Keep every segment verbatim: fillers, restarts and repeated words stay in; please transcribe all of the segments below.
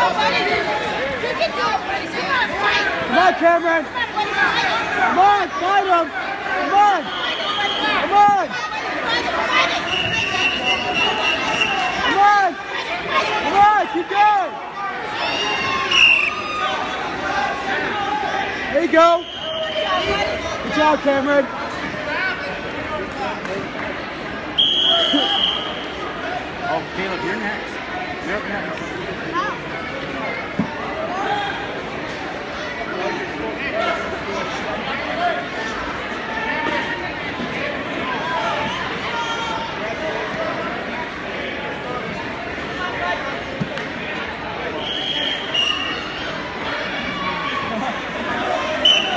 Come on, Cameron. Come on, fight him. Come on. Come on. Come on. Come on, keep going. There you go. Good job, Cameron. Oh, Caleb, you're next. You're up next.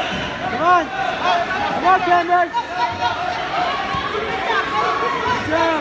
Come on. Come on, Cameron. Good job.